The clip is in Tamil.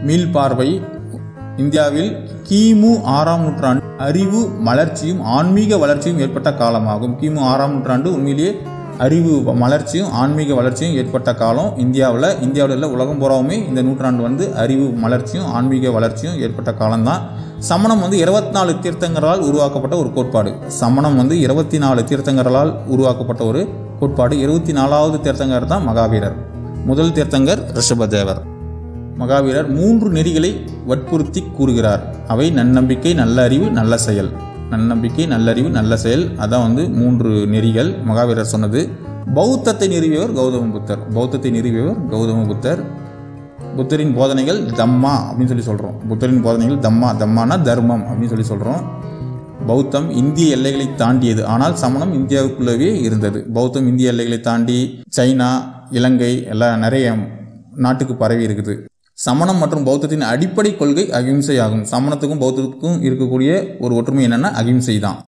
மீள்பார்வை. இந்தியாவில் கிமு 6ஆம் நூற்றாண்டு அறிவு மலர்ச்சியும் ஆன்மீக வளர்ச்சியும் ஏற்பட்ட காலமாகும். கிமு 6ஆம் நூற்றாண்டு உண்மையிலேயே அறிவு மலர்ச்சியும் ஆன்மீக வளர்ச்சியும் ஏற்பட்ட காலம் இந்தியாவில். இல்லை உலகம் பூராவுமே இந்த நூற்றாண்டு அறிவு மலர்ச்சியும் ஆன்மீக வளர்ச்சியும் ஏற்பட்ட காலம்தான். சமணம் 24 தீர்த்தங்கரால் உருவாக்கப்பட்ட ஒரு கோட்பாடு. சமணம் 24 தீர்த்தங்கரால் உருவாக்கப்பட்ட ஒரு கோட்பாடு. 24வது தீர்த்தங்கர் தான் மகாவீரர். முதல் தீர்த்தங்கர் ரிஷபதேவர். மகாவீரர் 3 நெறிகளை வற்புறுத்தி கூறுகிறார். அவை நன்னம்பிக்கை, நல்ல அறிவு, நல்ல செயல். நன்னம்பிக்கை, நல்லறிவு, நல்ல செயல், அதான் 3 நெறிகள் மகாவீரர் சொன்னது. பௌத்தத்தை நிறுவியவர் கௌதம புத்தர். பௌத்தத்தை நிறுவியவர் கௌதம புத்தர். புத்தரின் போதனைகள் தம்மா அப்படின்னு சொல்லி சொல்கிறோம். புத்தரின் போதனைகள் தம்மானா தர்மம் அப்படின்னு சொல்லி சொல்கிறோம். பௌத்தம் இந்திய எல்லைகளை தாண்டியது. ஆனால் சமணம் இந்தியாவுக்குள்ளவே இருந்தது. பௌத்தம் இந்திய எல்லைகளை தாண்டி சைனா, இலங்கை எல்லாம் நிறைய நாட்டுக்கு பரவி இருக்குது. சமணம் மற்றும் பௌத்தத்தின் அடிப்படை கொள்கை அகிம்சை ஆகும். சமணத்துக்கும் பௌத்தத்துக்கும் இருக்கக்கூடிய ஒரு ஒற்றுமை என்னன்னா அகிம்சை தான்.